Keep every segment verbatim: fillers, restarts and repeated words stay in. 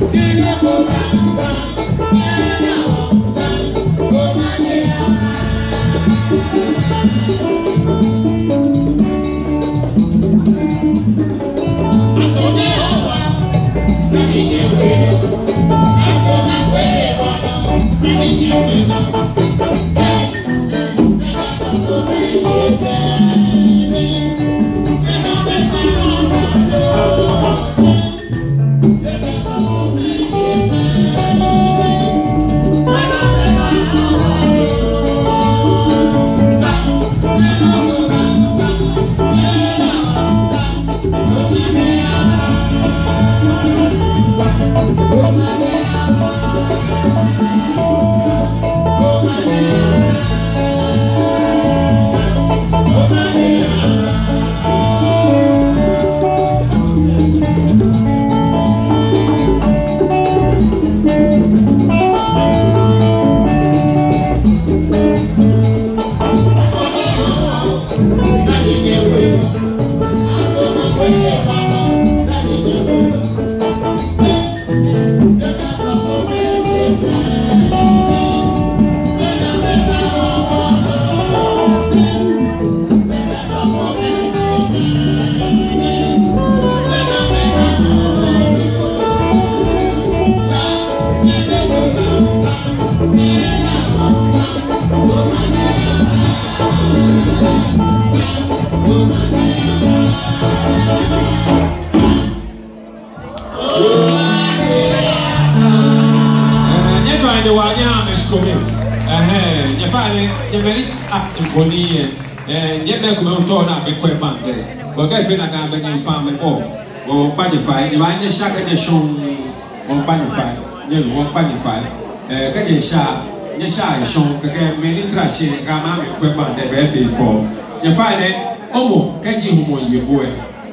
Homowo kaji Homowo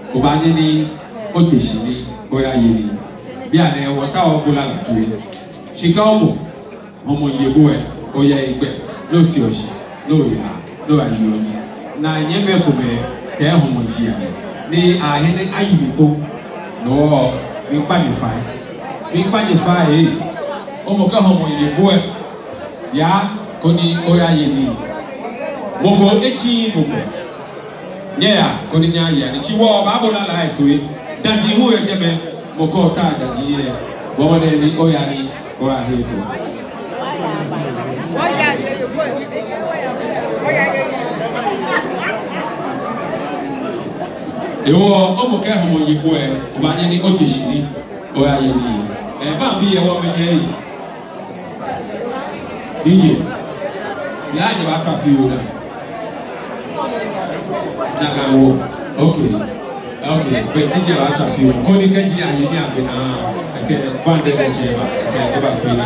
obani oteshini oya yini bia ne wota obula latue shika Homowo Homowo oya igbe no tioshi no ya no ayoni na nyeme kome te Homowo ni ahene ayimito no mi panify mi panify eh Homowo ka Homowo ya koni oya yini mogo echi mogo yeah koni nya ya ni chiwo babola la etwe daji hu ejebe mogo ta daji ye bo ne ni oya ni oya hebo oya ewo Homowo ka Homowo e obanye ni oteshini oya ye ni e ba bi ye wo menye yi D J la je ba ka fi o Nagawo, okay, okay, but D J wa tafi o. Koni kenji ayi ni abena, ake bande D J ba, ake eba fili.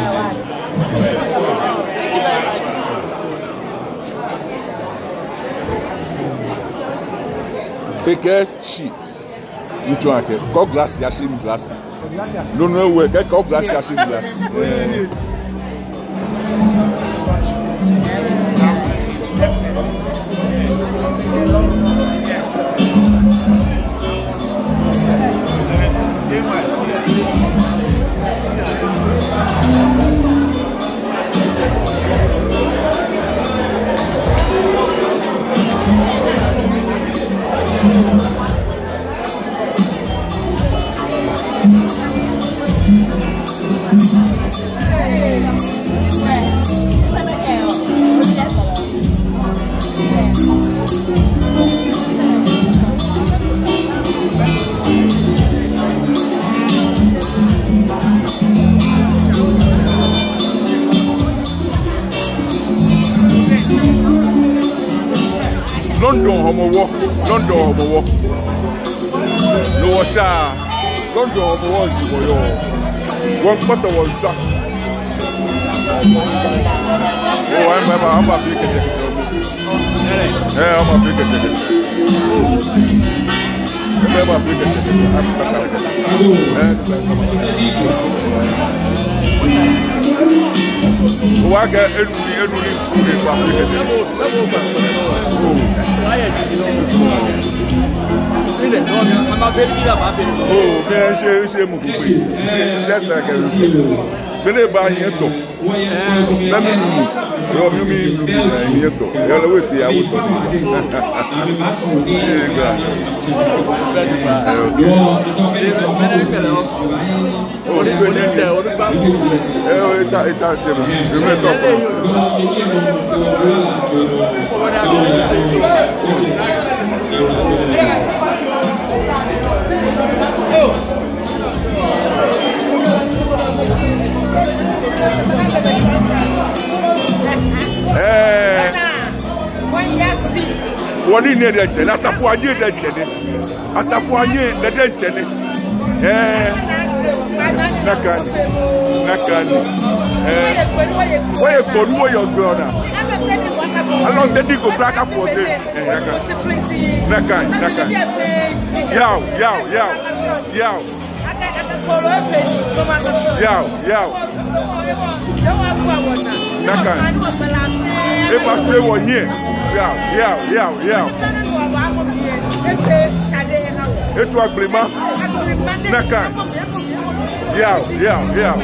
Beke cheese. Mutu ake, ko glass ya shim glass. No no we, ke ko glass ya shim glass. Eh. London Homowo, London Homowo. No washa. London Homowo is for you. One quarter was sack. Oh, I remember I'm a big ticket. Yeah, I'm a big ticket. Remember big ticket. Oh, I get every every mais j'ai j'ai mon coupé. Laisse ça que venez ba yeto. Na mi mi. Yo mi mi yeto. Yo le wete ya wuto. Oh, c'est bien. Eh, eta eta demain. Je mets top. Eh. Woni ne de chene, asafo anye de chene. Asafo anye de de chene. Eh. Nakani. Nakani. Eh. Oye konu oyo gbona. Alon te di go black for the. Nakani. Nakani. Yow, yow, yow. Yow. Yow, yow. Nakani. E pa fe wonye. Yow, yow, yow, yow. E to agrima. Nakani. Yow, yow, yow.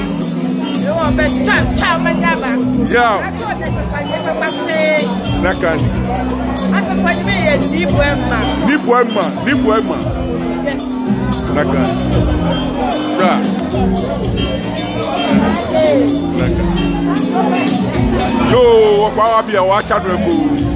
Yow. Nakani. Ni poema, ni poema. Nakani. Bra. Nakani. Yo, wa wa bi wa cha do ko.